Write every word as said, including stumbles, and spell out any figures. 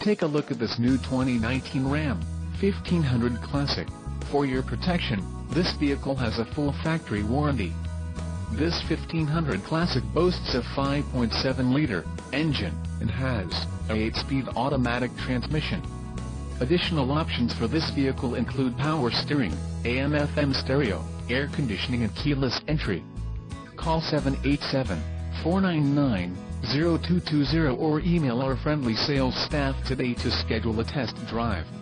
Take a look at this new twenty nineteen Ram fifteen hundred Classic. For your protection, this vehicle has a full factory warranty. This fifteen hundred Classic boasts a five point seven liter engine and has a eight speed automatic transmission. Additional options for this vehicle include power steering, A M F M stereo, air conditioning and keyless entry. Call seven eight seven, four nine nine, zero two two zero or email our friendly sales staff today to schedule a test drive.